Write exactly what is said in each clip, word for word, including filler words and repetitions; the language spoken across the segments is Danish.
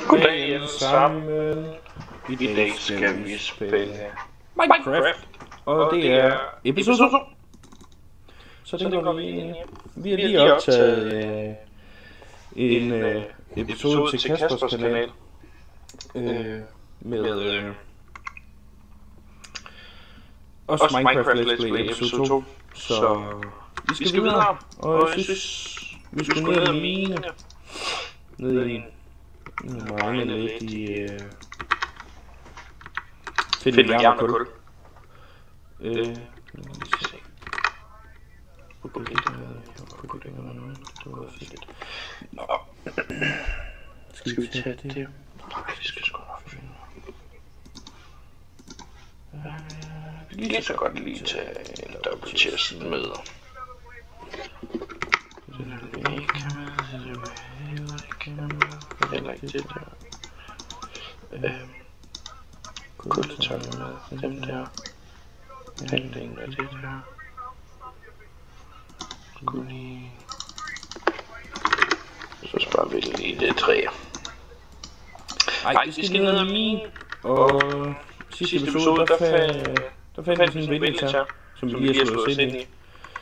Goddag alle sammen. I dag skal vi spille Minecraft, og det er episode to. Så det går vi ind i. Vi har lige optaget øh, en øh, episode til Kaspers kanal øh, med øh, også Minecraft Let's Play episode to. Så vi skal, skal videre, og jeg synes vi skulle ned og mine ned i en mine lidt i øh, finde jern og kul. Øh, lad os se. Okay, det var fedt. Nå. Skal vi tage det? Nej, vi skal sgu nok finde. Vi kan så godt lige tage double chesten med. Heller ikke det der. Øhm. Kuldetonne med dem der. Halvdelen af det der. Skulle lige. Så sparer vi lige det træ. Ej, vi skal ned ad min. Og sidste episode, der fandt der fandt vi sådan en villager, som vi lige har slået os ind i.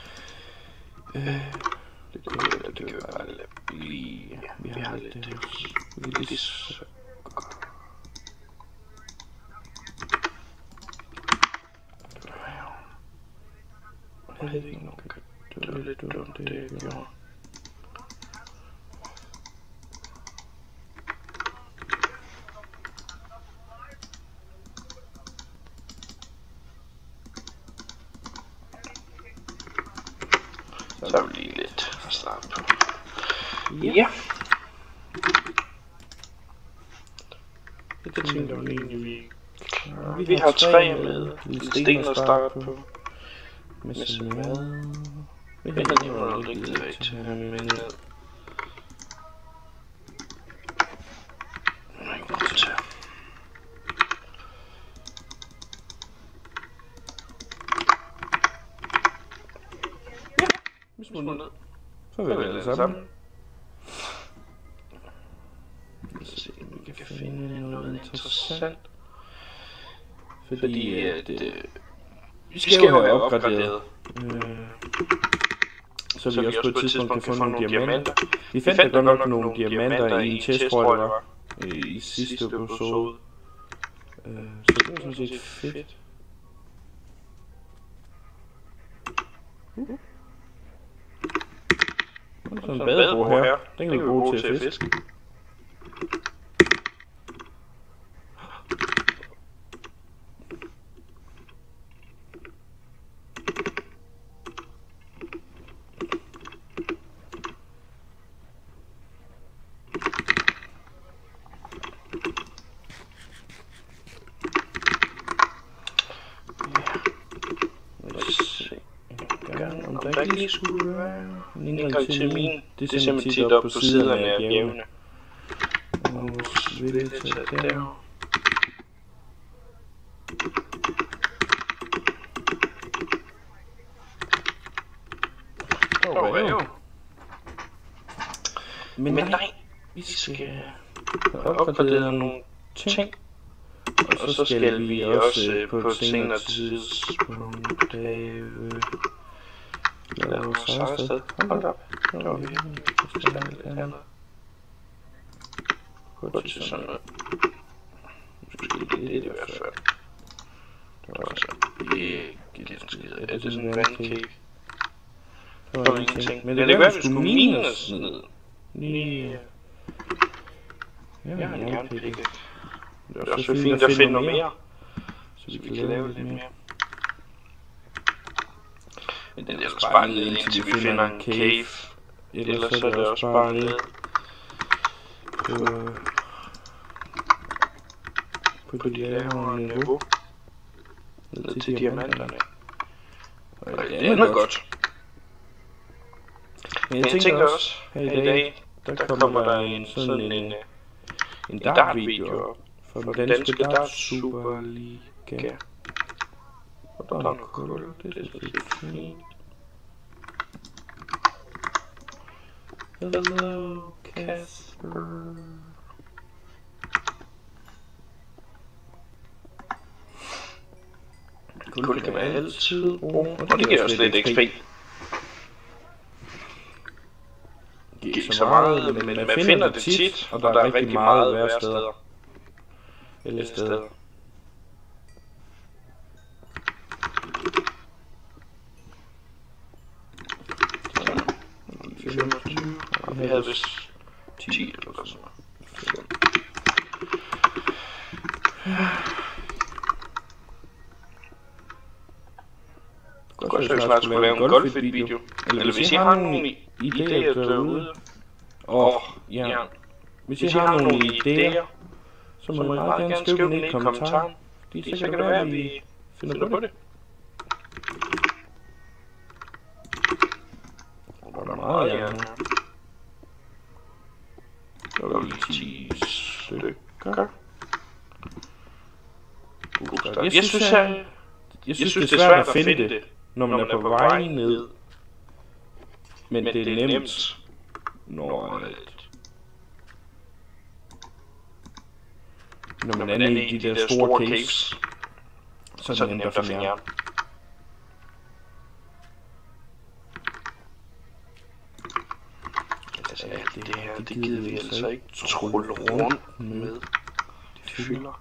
Det kan vi det kan bare lige. Vi har lidt det. Vi er lige så godt. Jeg ved ikke nok. Det var lidt dumt, det jeg gjorde. Så er vi lige lidt at starte på. Ja. Det tænker jeg egentlig, vi klarer. Vi har tre med. Lidt sten at starte på. Med sådan mad. Vi har lige noget rigtig rigtigt her med ned. Nej, godt til. Ja, vi smutter ned. Farvel alle sammen. Lad os se, om vi kan finde noget interessant. Fordi at øh, vi skal jo have opgraderet. Øh, så, så vi også på et tidspunkt kan få nogle diamanter. Vi fandt da godt nok nogle diamanter i en chest, tror jeg det var, i sidste episode. Øh, så det var sådan set fedt. Uh. Sådan en badebro her. Den kan vi bruge til at fiske. Der ikke lige skulle være en indgang til min. Det er simpelthen tit op på siderne af bjergene. Og vores villager der. Der var jo. Men nej, vi skal have opgraderet nogle ting. Og så skal vi også på et senere tidspunkt have lad os have et sted. Hold op. Der var vi henne. Det skal være lidt andet. Gå til sådan noget. Måske lidt i hvert fald. Der var så ikke lidt skid. Er det sådan en vandcave? Der var ingenting. Men det er være, vi skulle mine os ned. Lige. Jeg har en jernpikke. Det er også fint at finde noget mere. Så vi kan lave lidt mere. Men det er ellers bare ned indtil vi finder en cave. Ellers så er det også bare ned på, på det lavere niveau. Ned til diamanterne. Og det andet er godt. Men jeg tænker også, her i dag, der kommer der en sådan en, en dart-video op fra den danske Dart-Superliga. Og der er noget kul, det er så lidt fint. Hello, Casper. Guld kan man altid bruge, og det giver også lidt X P. Det giver så meget, men man finder det tit, og der er rigtig meget værre steder. Alle steder. femogtyve, og vi havde vist ti eller sådan noget. Jeg kunne snart skulle lave en golf-video. Eller hvis I har nogle idéer derude. Og ja, hvis I har nogle idéer, så må I meget gerne skrive dem i kommentaren. Fordi så kan det være, at vi finder på det. Der er meget jern her. Der var lige ti stykker. Jeg synes, jeg, jeg synes, det er svært at finde det, når man er på vej ned. Men det er nemt, når, når man er i de der store caves. Så er det nemt at finde jern. Altså, det her, det gider vi altså ikke trulle rundt med. Det fylder.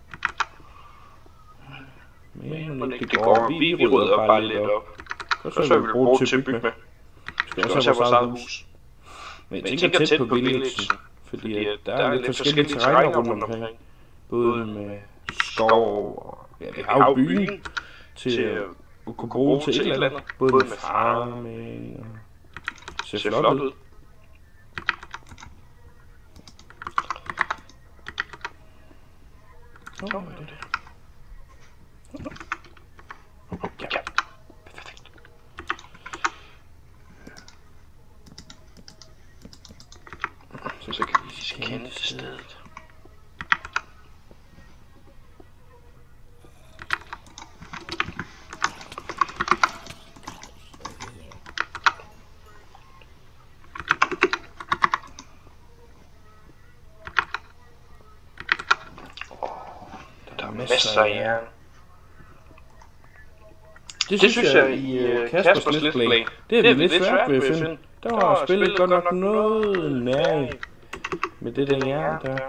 Men, men det, det går, vi, vi rydder bare lidt op. Og så, så vil vi bruge det til at bygge med. Vi skal også have vores eget hus. Men jeg tænker tæt på villagen, fordi der er lidt forskellige terræner rundt omkring. Både med skov og... Ja, vi har jo byen til at kunne bruge til et eller andet. Både med farming og... Det ser flot ud. Åh, hvad er det der? Ja, perfekt. Så, så kan vi scanne stedet. Der er masser af jern. Det, det synes jeg i uh, Kaspers Let's Play, det er vi lidt svært ved at finde. Der var spillet godt nok noget nær med det der jern der.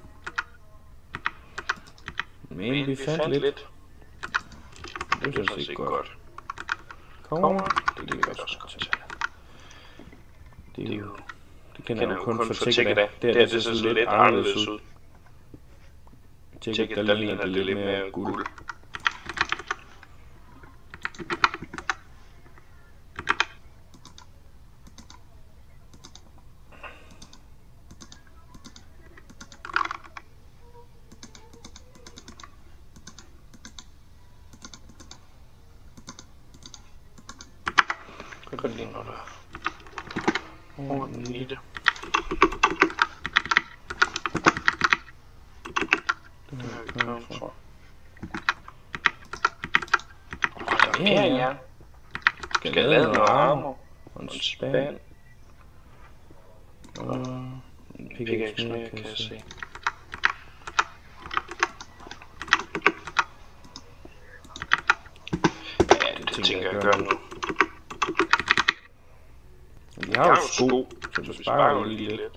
Men vi fandt lidt. Det synes jeg ikke godt. Kommer, det kan vi også godt tage. Det er jo, det kan jeg jo kun få tjekket af. Det er det så lidt anderledes ud. Tjekket der ligner det lidt mere guld. Jeg kan godt lide, når der er orden i det. Det har vi kommet fra. Åh, der er mere jern. Skal jeg lave noget armor og en spand. Og en pickaxe mere, kan jeg se. Ja, det tænker jeg at gøre nu. Vi har jo sko, så du sparer jo lige lidt.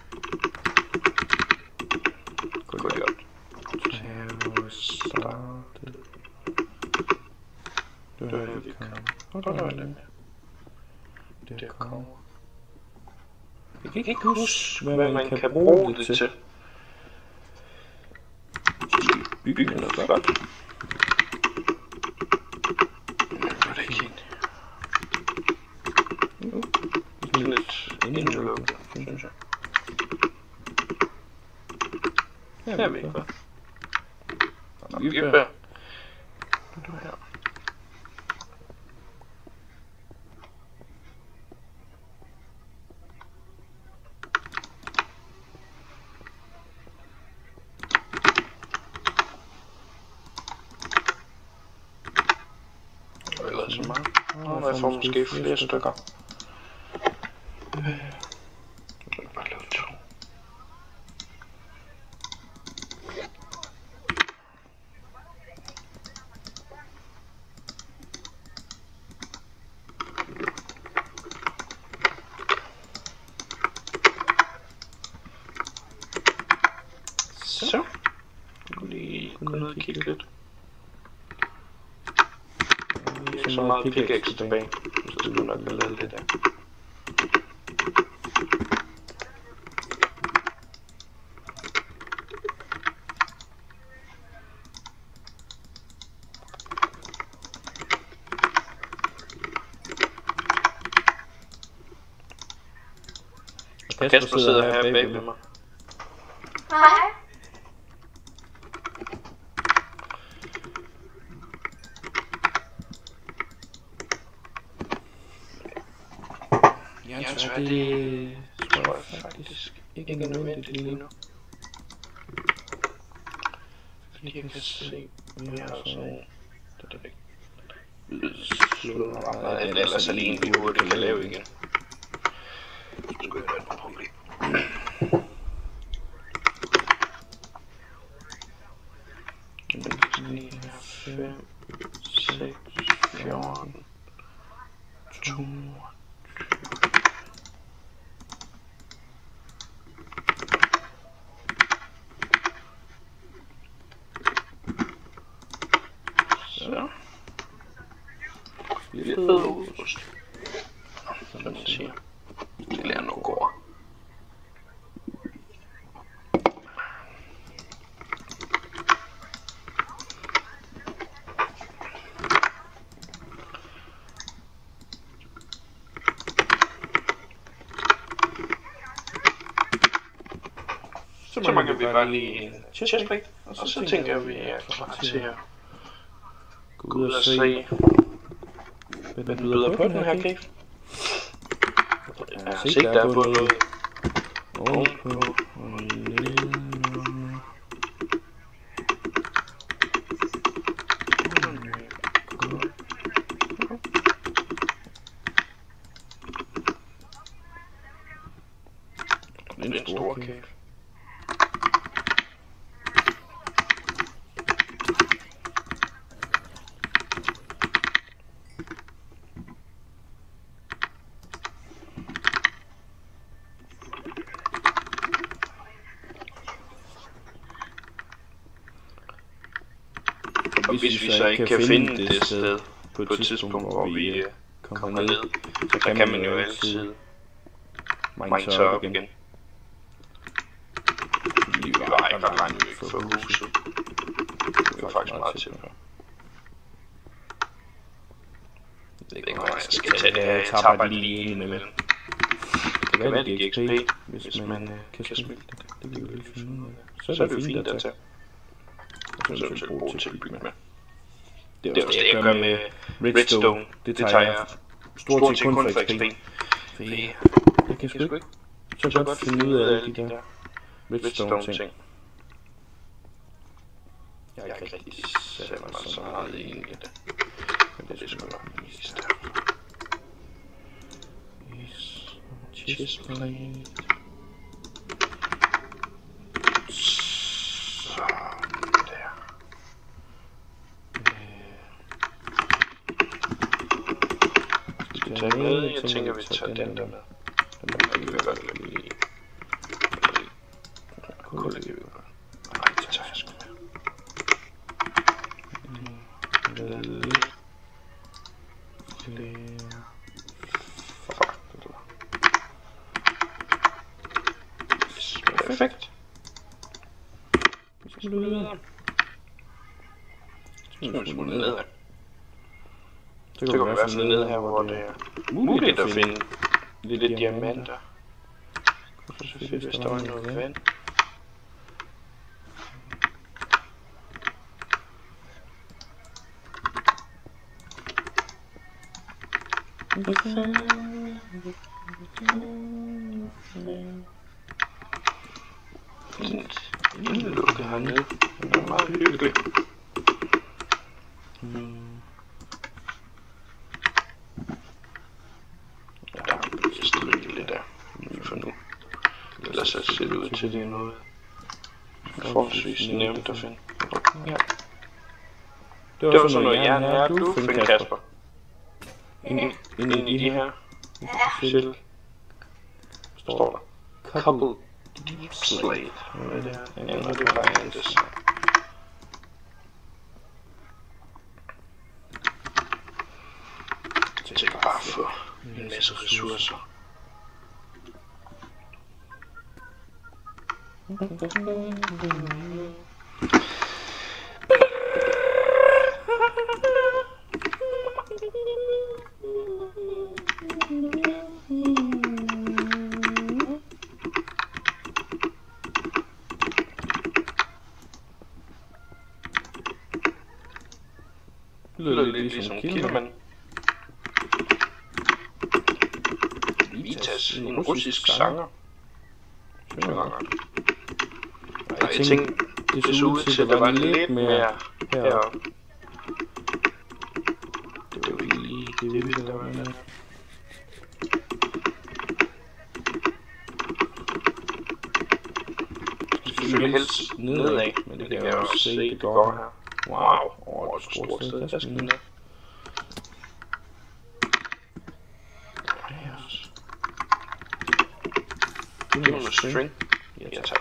Godt godt. Tag starte. Det er vi kan. Og der er det. Det kommer. Jeg kan ikke huske, hvad man kan bruge det til. Bygge noget flot. Det er det ikke helt. Lidt indlukket, synes jeg. Her er vi ikke, hva'? Nå, vi er bær. Du er her. Ellers så meget. Nå, jeg får måske flere stykker. Bare lave to. gå ned og kigge lidt. Ikke så meget pickaxe tilbage, så skal du nok have lavet lidt af. Kasper sidder her bag ved mig. Hej. Jeg tror, det tror jeg faktisk ikke er nødvendigt lige nu. Fordi jeg kan se, at vi har sådan en, der er væk. Slå ret meget, ellers er lige en, vi hurtigt kan lave igen. Så skulle jeg have et problem. fem, seks, fjorten, to. Så. Lidt ost. Som man siger. Det lærer nogle gårde. Så mangler vi bare lige en chestplate, og så, så tænker jeg, at vi er klar til at gå ud og se, hvad den byder på den her cave. Jeg har set, der er både noget ovenpå og nedenunder. Det er en stor cave. Og hvis vi så ikke kan finde det sted på et tidspunkt, hvor vi kommer ned, så kan man jo altid mine sig op igen. Vi var ikke ret langt væk fra huset. Det var faktisk meget tæt på. Jeg ved ikke, om jeg skal tage det her. Jeg tager bare lige en imellem. Det kan være, det giver X P, hvis man kan smilte det. Det kan vi jo lige finde ud af. Så er det jo fint at tage. Og så er det selv brugt til at bygge med. Det er også det, jeg gør med redstone. Det tager jeg stort set kun for X P. Fordi jeg kan sgu ikke så godt finde ud af alle de der redstone ting. Jeg har ikke rigtig sat mig så meget ind i det. Men det er sgu nok mest der. Yes. Chestplate. Tage med. Jeg tænker, vi tager den der med. Den der kan vi godt lade lige. Kul kan vi godt. Nej, det tager jeg sgu med. Lad lidt. Flere. Fuck. Yes, perfekt. Så skal du videre. Så skal du smutte ned her. Så kan vi i hvert fald ned her, hvor det er muligt at finde lidt, lidt diamanter. Og så selvfølgelig, hvis der var noget vand. Fint indlukket hernede. Det er meget hyggeligt. Så ser det ud til, det er noget forholdsvis nemt at finde. Ja. Det var sådan noget jern her, du finder Kasper. Inde i de her shell står der Couple Deep Slate. Hvad er det her? Ja, det er bare en des. masse ressourcer. Det lyder lidt ligesom Kilman. Vitas, en russisk sanger. Synger. Jeg tænkte, det så ud til, at der var lidt mere heroppe. Det var lige det, vi ville have med. Det er selvfølgelig helst nedad, men det kan jeg også se, det går her. Wow, over et stort sted, der skal ned. Giv mig en string. Ja, tak.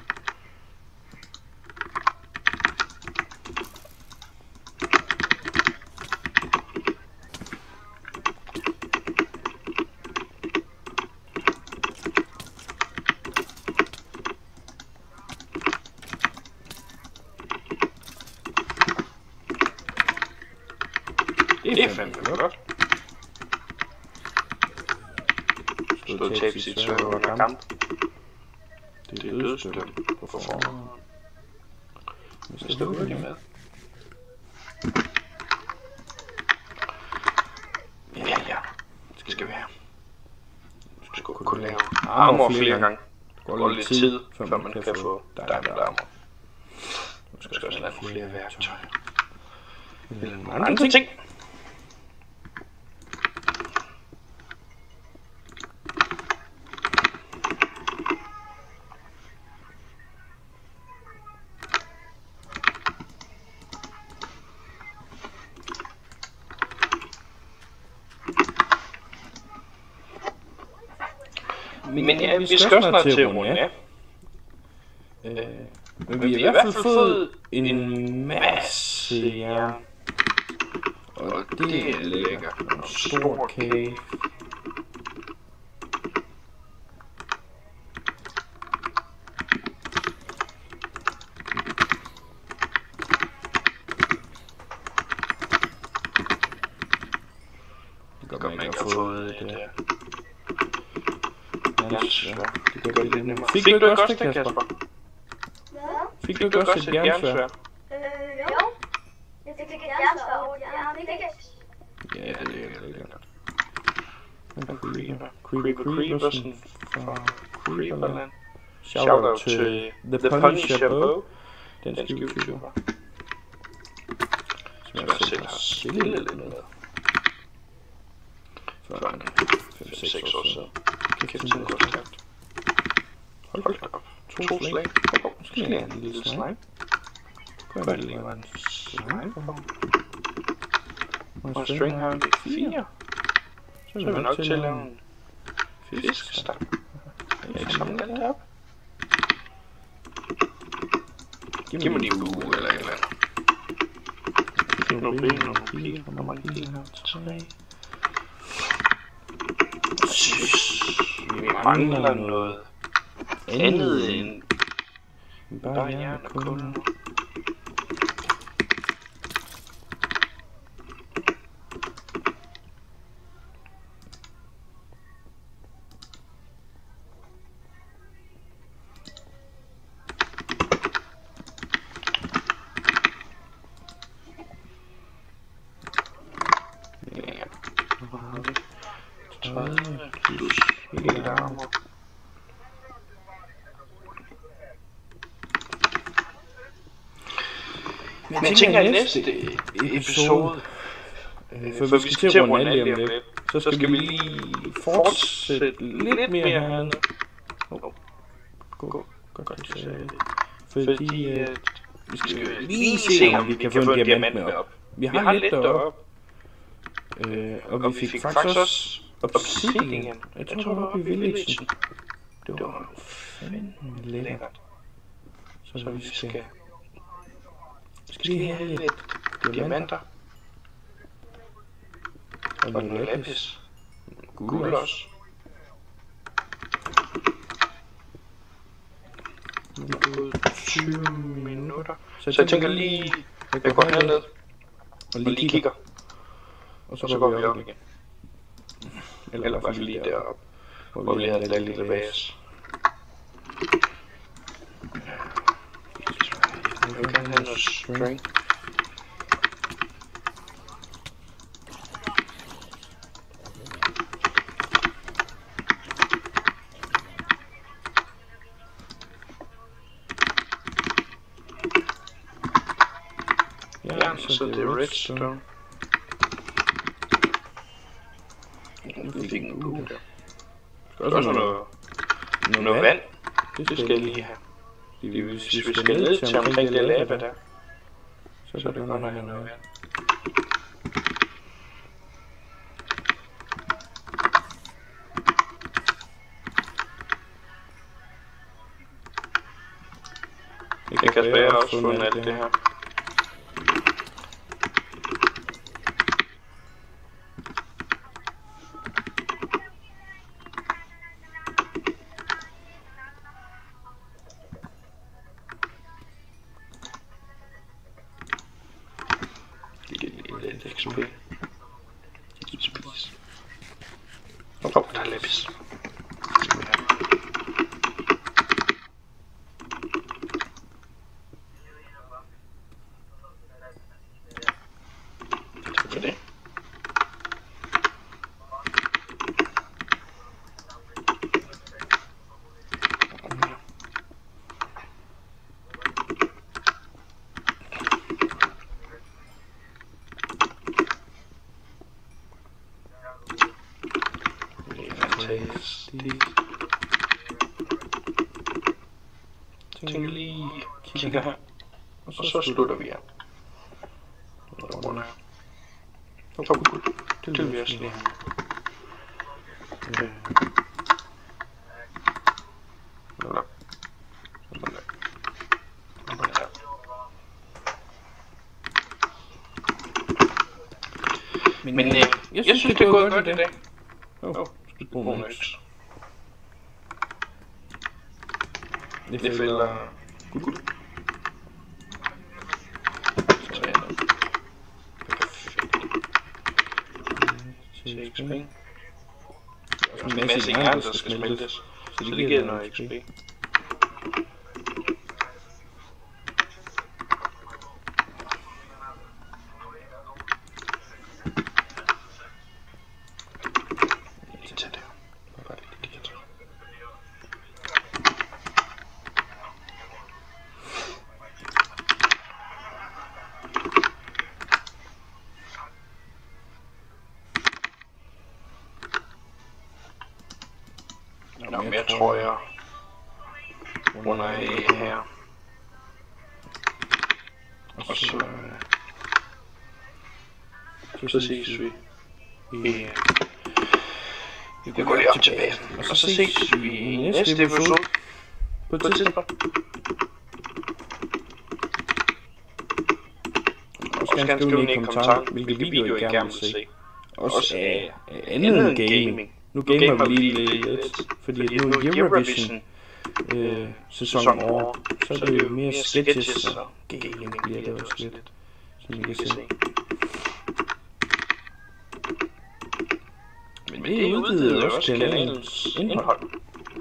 Det er fandme godt. Stod tab sit svær under kamp. Det er dødsdømt på forhånd. Hvis det er hurtigt med. Ja, ja. Det skal være. Du skal kunne lave armor flere gange. Det går lidt tid, før man kan få diamond armor. Du skal også lave flere værktøjer. Eller nogle andre ting. Men ja, vi skal også snart til at runde af. Øh, men vi har i hvert fald fået en masse jern. Og det er lækkert. En stor kage. Det kan godt, man ikke har fået det der. Jernsvær. Det gør det lidt nemmere. Fik du ikke også det, Kasper? Hvad? Fik du ikke også et jernsvær? Øh, jo. Jeg fik et jernsvær over et jern, ikke? Ja, det er lækkert. Creeper. Creeper Creeper, sådan fra Creeperland. Shoutout til The Punisher Bow. Den skivtyper. Som jeg også selv har spillet lidt med. For en fem seks år siden. Kæft, den går stærkt. Hold da op. To slag. Måske er en lille slime. Prøv at lave en slime på ham. Og en string har vi fire. Så er vi nok til at lave en fiskestang. Jeg ikke samle alt op. Giv mig de bue eller et eller andet. Nogle ben, nogle pile. Hvor mange pile har vi? Tre. Vi mangler noget andet end bare jern og kul. tredive plus helt armor. Men jeg tænker, at næste episode, for vi skal til at runde alt lige om lidt, så skal vi lige fortsætte lidt mere hernede. Gå, gå, godt. Fordi vi skal lige se, om vi kan få en diamant med op. Vi har lidt deroppe. Og vi fik faktisk også obsidian. Jeg tror, det var oppe i villagen. Det var fandme lækkert. Så vi skal... Vi skal lige have lidt diamanter. Og nogle lapis. guld også. Det er gået tyve minutter. Så jeg tænker lige, jeg går herned og lige kigger. Og så går vi op igen. Eller i hvert fald lige deroppe, hvor vi lige havde et lille base. Jeg vil gerne have noget strength. Ja, så det er redstone. Nu fik en gul der. Skal også have noget, noget vand. Det skal jeg lige have. Hvis vi skal ned til omkring det lava der, så er det godt nok noget vand. Det kan være også fundet alt det her. X P. Spis. Åh, oh, der er lapis. Tak for det. Tænk lige, kigger her, og så, så slutter vi her. Runder her. Åh, gud, det vil vi også lige have. Nå. Men øh, jeg, jeg synes, det er gået godt i dag. Åh, oh, skal du bruge en øks. Det fælder guld. Så er det noget. Perfekt. X P. Der er en masse jern, der skal smeltes. Så det giver noget X P. Nå, mere tror jeg runder af her. Og så, så ses vi i... Vi går lige op til basen. Og så ses vi i næste episode på et tidspunkt. Og så skal skrive i kommentaren, hvilke videoer I gerne vil se. Også af andet end gaming. Nu gamer vi lige lidt, fordi nu er Eurovision øh, sæson over, så er det jo mere sketches og gaming bliver det også lidt, som I kan se. Men det udvider også kanalens indhold.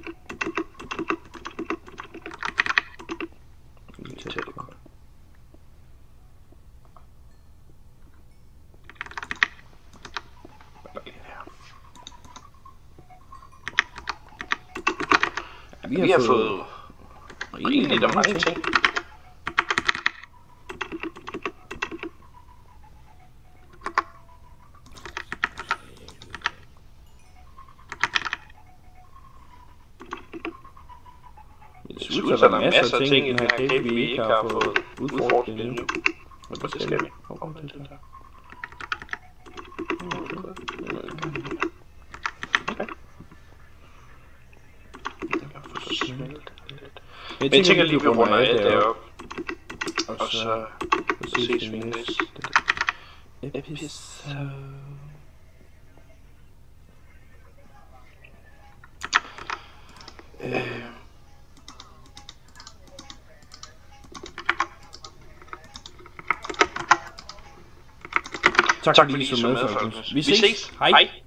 Vi har fået rigeligt af mange ting. Det ser ud, at der er masser af ting i den her cave, vi ikke har fået udforsket endnu. Men det skal vi. Hvor til det der? Jeg tænker, tænker lige, vi runder af deroppe. Og så ses vi i næste episode. Øh. Tak, tak fordi I så med, folkens. Vi ses. Hej.